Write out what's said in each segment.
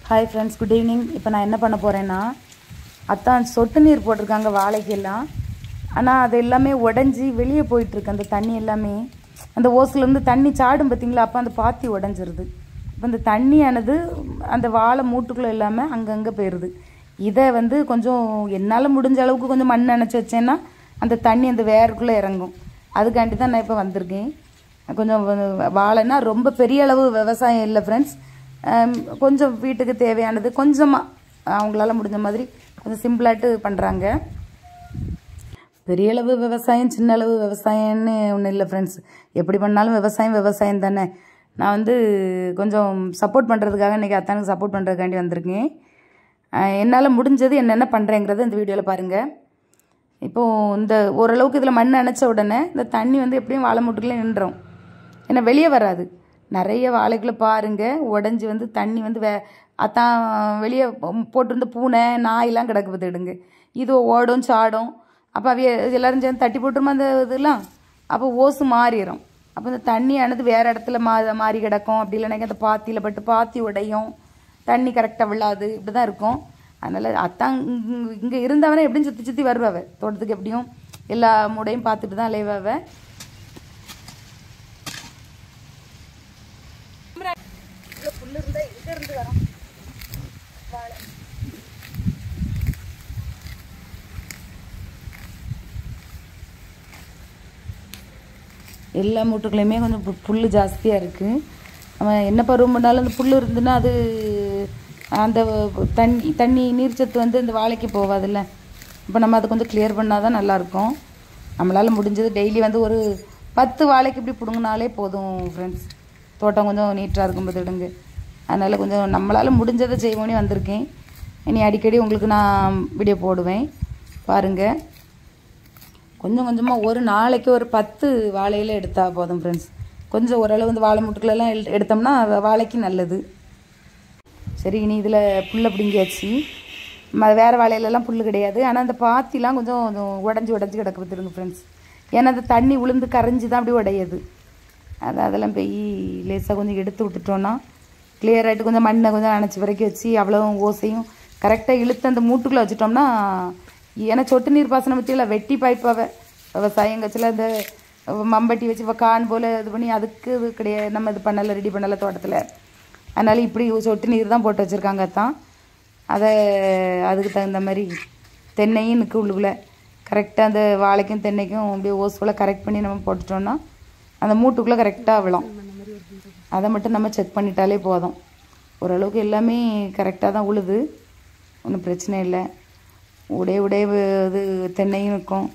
Hi friends, good evening. இப்போ நான் என்ன பண்ண போகிறேன்னா, அத்தான் சொட்டு நீர் போட்டிருக்காங்க வாழைக்கெல்லாம். ஆனால் அது எல்லாமே உடஞ்சி வெளியே போயிட்டுருக்கு. அந்த தண்ணி எல்லாமே அந்த ஓஸ்லேருந்து தண்ணி சாடும் பார்த்தீங்களா, அப்போ அந்த பாத்தி உடஞ்சிருது. இப்போ அந்த தண்ணியானது அந்த வாழை மூட்டுக்குள்ளே இல்லாமல் அங்கங்கே போயிடுது. இதை கொஞ்சம் என்னால் முடிஞ்ச அளவுக்கு கொஞ்சம் மண் நினச்சி வச்சேன்னா அந்த தண்ணி அந்த வேருக்குள்ளே இறங்கும். அதுக்காண்டி தான் நான் இப்போ வந்திருக்கேன். கொஞ்சம் வாழைன்னா ரொம்ப பெரிய அளவு விவசாயம் இல்லை ஃப்ரெண்ட்ஸ். கொஞ்சம் வீட்டுக்கு தேவையானது கொஞ்சமாக அவங்களால முடிஞ்ச மாதிரி கொஞ்சம் சிம்பிளாட்டு பண்ணுறாங்க. பெரிய அளவு விவசாயம் சின்ன அளவு விவசாயம்னு ஒன்றும் இல்லை ஃப்ரெண்ட்ஸ். எப்படி பண்ணாலும் விவசாயம் தானே. நான் கொஞ்சம் சப்போர்ட் பண்ணுறதுக்காக இன்றைக்கி அத்தானுக்கு சப்போர்ட் பண்ணுறதுக்காண்டி வந்திருக்கேன். என்னால் முடிஞ்சது என்னென்ன பண்ணுறேங்கிறத இந்த வீடியோவில் பாருங்கள். இப்போது இந்த ஓரளவுக்கு இதில் மண் அணைச்ச உடனே இந்த தண்ணி எப்படியும் வாழை மூட்டுக்குள்ளே நின்றோம். ஏன்னா வெளியே வராது. நிறைய வாழைக்குள்ளே பாருங்கள் உடஞ்சி தண்ணி அத்தான் வெளியே போட்டிருந்த பூனை நாயெல்லாம் கிடக்கு பார்த்துடுங்க. இது ஓடும் சாடும். அப்போ எல்லோரும் சேர்ந்து தட்டி போட்டுருமா அந்த இதெல்லாம். அப்போ ஓசு மாறிடும். அப்போ இந்த தண்ணியானது வேறு இடத்துல மாறி கிடக்கும். அப்படி இல்லைனாக்கா அந்த பாத்தியில் பட்டு பாத்தி உடையும், தண்ணி கரெக்டாக விழாது. இப்படி தான் இருக்கும். அதனால் அத்தான் இங்கே இருந்தவனே எப்படியும் சுற்றி வருவாவ தோட்டத்துக்கு. எப்படியும் எல்லா மூடையும் பார்த்துட்டு தான் அலைவாவ. புல்லு இருந்தால் இங்கே இருந்து வரோம் வாழை. எல்லா மூட்டுக்குள்ளேயுமே கொஞ்சம் புல் ஜாஸ்தியாக இருக்குது. நம்ம என்ன பருவம் பண்ணாலும் அந்த புல் இருந்துன்னா அது அந்த தண்ணி நீர்ச்சத்து இந்த வாழைக்கு போகாதுல்ல. இப்போ நம்ம அதை கொஞ்சம் கிளியர் பண்ணால் தான் நல்லாயிருக்கும். நம்மளால் முடிஞ்சது டெய்லி ஒரு 10 வாழைக்கு இப்படி பிடுங்கினாலே போதும் ஃப்ரெண்ட்ஸ். தோட்டம் கொஞ்சம் நீட்டாக இருக்கும் பார்த்துடுங்க. அதனால் கொஞ்சம் நம்மளால் முடிஞ்சதை செய்வோன்னே வந்திருக்கேன். இனி அடிக்கடி உங்களுக்கு நான் வீடியோ போடுவேன் பாருங்கள். கொஞ்சம் கொஞ்சமாக ஒரு நாளைக்கு ஒரு 10 வாழையில் எடுத்தால் போதும் ஃப்ரெண்ட்ஸ். கொஞ்சம் ஓரளவு வாழை மூட்டுக்களெல்லாம் எடுத்தோம்னா வாழைக்கு நல்லது. சரி, இனி இதில் புல்லை பிடுங்கியாச்சு. வேறு வாழையிலலாம் புல் கிடையாது. ஆனால் அந்த பாத்திலாம் கொஞ்சம் உடஞ்சி கிடக்கு பார்த்துருங்க ஃப்ரெண்ட்ஸ். ஏன்னா அந்த தண்ணி உளுந்து கரைஞ்சி தான் அப்படி உடையுது. அதெல்லாம் போய் லேசாக கொஞ்சம் எடுத்து விட்டுட்டோன்னா கிளியர் ஆகிட்டு கொஞ்சம் மண்ணை கொஞ்சம் அணைச்சி வரைக்கும் வச்சு அவ்வளோ ஓசையும் கரெக்டாக இழுத்து அந்த மூட்டுக்குள்ளே வச்சுட்டோம்னா. ஏன்னா சொட்டு நீர் பாசனம் பற்றியில் வெட்டி பாய்ப்பாவை விவசாயம் கட்சியில் இந்த மம்பட்டி வச்சு கான் போல் இது பண்ணி அதுக்கு இது கிடையாது. நம்ம இது பண்ணலை, ரெடி பண்ணலை தோட்டத்தில். அதனால் இப்படி சொட்டு நீர் தான் போட்டு வச்சுருக்காங்க தான். அதுக்கு தகுந்த மாதிரி தென்னையும் நிற்கு உள்ளுக்குள்ளே கரெக்டாக அந்த வாழைக்கும் தென்னைக்கும் அப்படியே ஓசுக்குள்ளே கரெக்ட் பண்ணி நம்ம போட்டுட்டோன்னா அந்த மூட்டுக்குள்ளே கரெக்டாக விழும். அதை மட்டும் நம்ம செக் பண்ணிட்டாலே போதும். ஓரளவுக்கு எல்லாமே கரெக்டாக தான் உழுது, ஒன்றும் பிரச்சனை இல்லை. உடைய இது தென்னையும் நிற்கும்,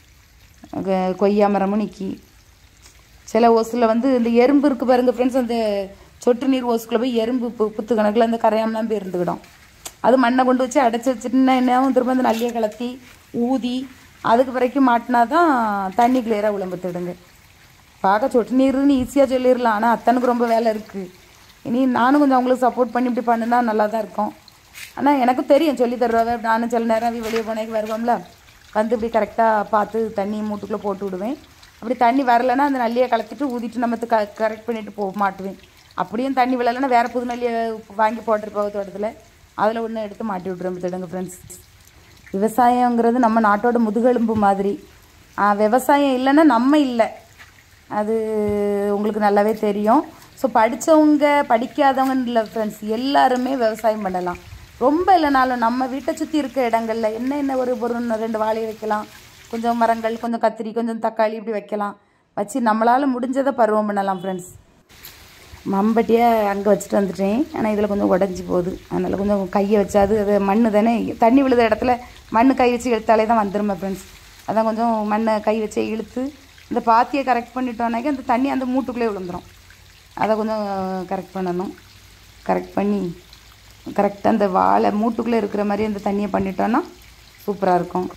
கொய்யா மரமும் நிற்கி. சில ஓசில் இந்த எறும்பு இருக்குது பாருங்கள் ஃப்ரெண்ட்ஸ். அந்த சொட்டு நீர் ஓசுக்குள்ளே போய் எறும்பு புத்து கணக்கில் அந்த கரையாமலாம் போய் இருந்துக்கிடும். அது மண்ணை கொண்டு வச்சு அடைச்சி வச்சுட்டுன்னா என்னவும் திரும்ப அந்த நல்லியை கலத்தி ஊதி அதுக்கு வரைக்கும் மாட்டினா தான் தண்ணி கிளியராக விளம்பத்துடுங்க. பார்க்க சொட்டு நீர்னு ஈஸியாக சொல்லிடலாம். ஆனால் அத்தனுக்கு ரொம்ப வேலை இருக்குது. இனி நானும் கொஞ்சம் அவங்களுக்கு சப்போர்ட் பண்ணி இப்படி பண்ணுனா நல்லா தான் இருக்கும். ஆனால் எனக்கும் தெரியும் சொல்லி தருவாங்க. நானும் சில நேரம் வெளியே போனேக்கு வருவோம்ல, இப்படி கரெக்டாக பார்த்து தண்ணி மூட்டுக்குள்ளே போட்டு விடுவேன். அப்படி தண்ணி வரலைன்னா அந்த நல்லியை கலத்திட்டு ஊதிட்டு நம்ம கரெக்ட் பண்ணிவிட்டு மாட்டுவேன். அப்படியும் தண்ணி விழலைன்னா வேறு புது நல்லியை வாங்கி போட்டிருப்போம் தோட்டத்தில். அதில் ஒன்று எடுத்து மாட்டி விட்ருவோம் பார்த்துடுங்க ஃப்ரெண்ட்ஸ். விவசாயங்கிறது நம்ம நாட்டோட முதுகெலும்பு மாதிரி. விவசாயம் இல்லைன்னா நம்ம இல்லை, அது உங்களுக்கு நல்லாவே தெரியும். ஸோ படித்தவங்க படிக்காதவங்கன்னு இல்லை ஃப்ரெண்ட்ஸ், எல்லாருமே விவசாயம் பண்ணலாம். ரொம்ப இல்லைனாலும் நம்ம வீட்டை சுற்றி இருக்க இடங்களில் என்ன ஒரு 2 வாழை வைக்கலாம், கொஞ்சம் மரங்கள், கொஞ்சம் கத்திரி, கொஞ்சம் தக்காளி இப்படி வைக்கலாம். வச்சு நம்மளால் முடிஞ்சதை பருவம் பண்ணலாம் ஃப்ரெண்ட்ஸ். மம்பட்டியை அங்கே வச்சுட்டு வந்துட்டேன். ஆனால் இதில் கொஞ்சம் உடஞ்சி போகுது. அதனால் கொஞ்சம் கையை வச்சாது அது மண் தானே, தண்ணி விழுத இடத்துல மண் கை வச்சு இழுத்தாலே தான் வந்துருமா ஃப்ரெண்ட்ஸ். அதான் கொஞ்சம் மண்ணை கை வச்சு இழுத்து இந்த பாத்தியை கரெக்ட் பண்ணிட்டோன்னாக்கா அந்த தண்ணி அந்த மூட்டுக்குள்ளே விழுந்துடும். அதை கொஞ்சம் கரெக்ட் பண்ணணும். கரெக்ட் பண்ணி கரெக்டாக அந்த வாழை மூட்டுக்குள்ளே இருக்கிற மாதிரி அந்த தண்ணியை பண்ணிட்டோன்னா சூப்பராக இருக்கும்.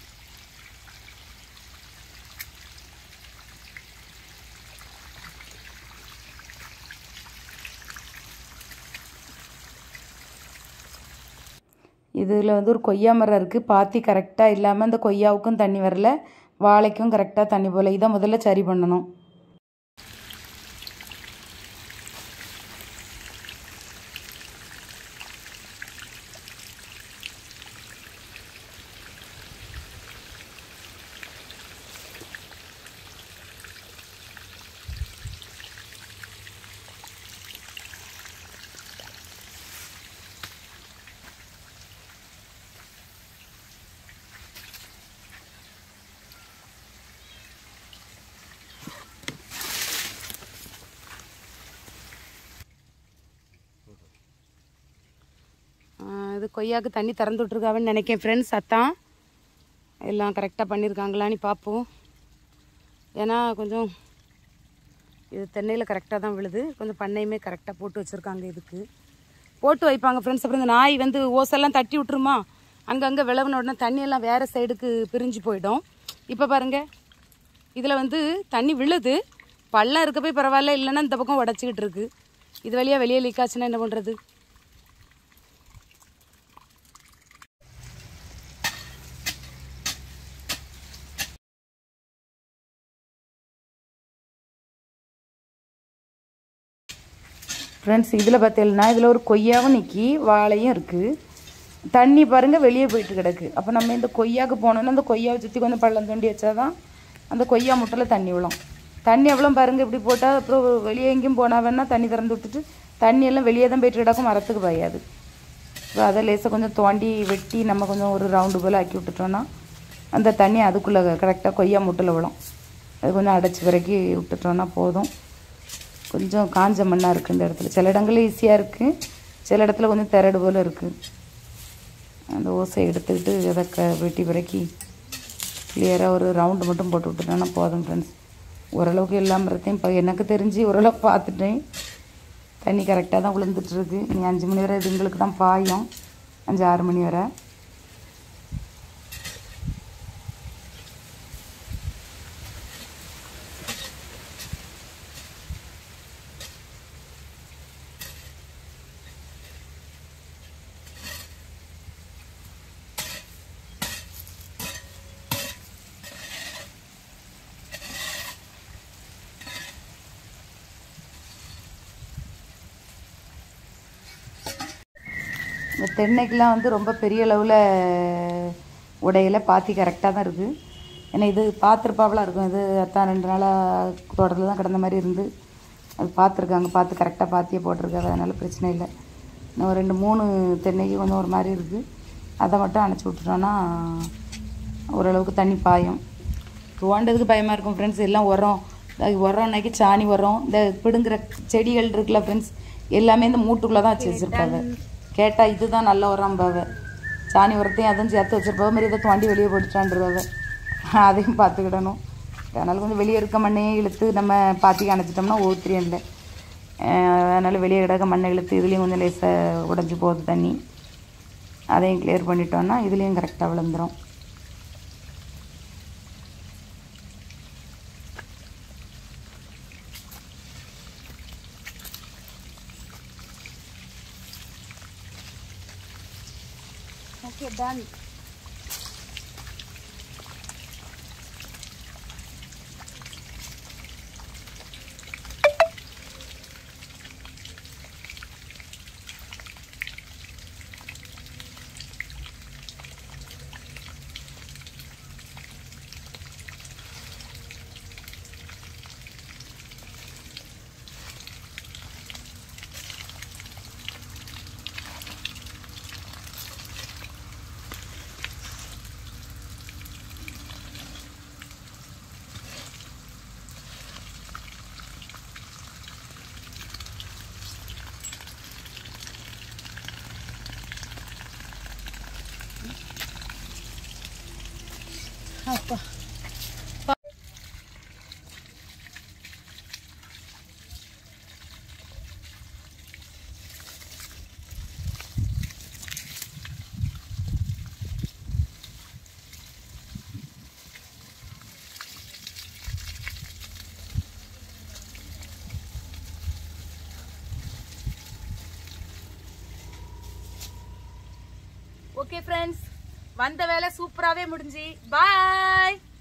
இதில் ஒரு கொய்யா மரம் இருக்குது. பாத்தி கரெக்டாக இல்லாமல் அந்த கொய்யாவுக்கும் தண்ணி வரல, வாழைக்கும் கரெக்டாக தண்ணி போகல. இதை முதல்ல சரி பண்ணணும். கொய்யாவுக்கு தண்ணி திறந்து விட்ருக்காவன்னு நினைக்கேன் ஃப்ரெண்ட்ஸ். அத்தான் எல்லாம் கரெக்டாக பண்ணியிருக்காங்களான்னு பார்ப்போம். ஏன்னா கொஞ்சம் இது தென்னையில் கரெக்டாக தான் விழுது. கொஞ்சம் பண்ணையுமே கரெக்டாக போட்டு வச்சுருக்காங்க. இதுக்கு போட்டு வைப்பாங்க ஃப்ரெண்ட்ஸ். அப்புறம் இந்த நாய் வந்து ஓசெல்லாம் தட்டி விட்டுருமா, அங்கங்கே விளவுன உடனே தண்ணியெல்லாம் வேறு சைடுக்கு பிரிஞ்சு போயிடும். இப்போ பாருங்கள், இதில் வந்து தண்ணி விழுது, பள்ளம் இருக்க போய் பரவாயில்ல, இல்லைன்னா இந்த பக்கம் உடச்சிக்கிட்டு இருக்குது. இது வழியாக வெளியே லீக் ஆச்சுன்னா என்ன பண்ணுறது? ஃப்ரெண்ட்ஸ், இதில் பார்த்தீங்கன்னா இதில் ஒரு கொய்யாவும் நிற்கி வாழையும் இருக்குது. தண்ணி பாருங்கள் வெளியே போயிட்டு கிடக்கு. அப்போ நம்ம இந்த கொய்யாவுக்கு போனோன்னா அந்த கொய்யாவை சுற்றி கொஞ்சம் பள்ளம் தோண்டி வச்சா தான் அந்த கொய்யா முட்டையில் தண்ணி விழும். தண்ணி எவ்வளோ பாருங்கள் இப்படி போட்டால் அப்புறம் வெளியே எங்கேயும் போனால் வேணால் தண்ணி திறந்து விட்டுட்டு தண்ணியெல்லாம் வெளியே தான் போயிட்டு கிடக்கும், மரத்துக்கு பாயாது. இப்போ அதை லேசாக கொஞ்சம் தோண்டி வெட்டி நம்ம கொஞ்சம் ஒரு ரவுண்டு போல் ஆக்கி விட்டுட்டோன்னா அந்த தண்ணி அதுக்குள்ளே கரெக்டாக கொய்யா முட்டையில் விழும். அது கொஞ்சம் அடைச்சி விறக்கி விட்டுட்டோன்னா போதும். கொஞ்சம் காஞ்ச மண்ணாக இருக்குது இந்த இடத்துல. சில இடங்களில் ஈஸியாக இருக்குது, சில இடத்துல கொஞ்சம் திரடு போல் இருக்குது. அந்த ஓசை எடுத்துக்கிட்டு அதை வெட்டி விறக்கி கிளியராக ஒரு ரவுண்டு மட்டும் போட்டு விட்டுட்டோன்னா போதும் ஃப்ரெண்ட்ஸ். ஓரளவுக்கு எல்லா மரத்தையும் இப்போ எனக்கு தெரிஞ்சு ஓரளவுக்கு பார்த்துட்டேன். தண்ணி கரெக்டாக தான் விழுந்துட்டுருக்கு. நீ 5 மணி வரை இதுங்களுக்கு தான் பாயும், 5-6 மணி வரை. இந்த தென்னைக்கெலாம் வந்து ரொம்ப பெரிய அளவில் உடையில பாத்தி கரெக்டாக தான் இருக்குது. ஏன்னா இது பார்த்துருப்பாவெலாம் இருக்கும். இது அத்தான் 2 நாளாக தோட்டத்தில் தான் கிடந்த மாதிரி இருந்து அது பார்த்துருக்காங்க. பார்த்து கரெக்டாக பாத்தியை போட்டிருக்காங்க. அதனால் பிரச்சனை இல்லை. இன்னும் 2-3 தென்னைக்கு கொஞ்சம் ஒரு மாதிரி இருக்குது. அதை மட்டும் அணைச்சி விட்டுட்டோன்னா ஓரளவுக்கு தண்ணி பாயும். தோண்டதுக்கு பயமாக இருக்கும் ஃப்ரெண்ட்ஸ். எல்லாம் உரம்னாக்கி சாணி உரம், இந்த பிடுங்குற செடிகள் இருக்குல்ல ஃப்ரெண்ட்ஸ், எல்லாமே இந்த மூட்டுக்குள்ளே தான் வச்சுருப்பாங்க. கேட்டால் இதுதான் நல்ல உரம் பாவை, சாணி உரத்தையும் அதுவும் சேர்த்து வச்சுருப்பாவ மாதிரி இதை தோண்டி வெளியே போட்டுட்டான்றவாவ. அதையும் பார்த்துக்கிடணும். அதனால் கொஞ்சம் வெளியே இருக்க மண்ணையே இழுத்து நம்ம பாத்திக்கு அணைச்சிட்டோம்னா ஓத்திரியம் இல்லை. அதனால் வெளியே கிடக்க மண்ணை இழுத்து இதுலேயும் கொஞ்சம் லேசாக உடஞ்சி போகுது தண்ணி. அதையும் கிளியர் பண்ணிட்டோன்னா இதுலேயும் கரெக்டாக விழுந்துடும். Okay, done. அப்பா ஓகே ஃப்ரெண்ட்ஸ், வந்த வேலை சூப்பராகவே முடிஞ்சு. பாய்.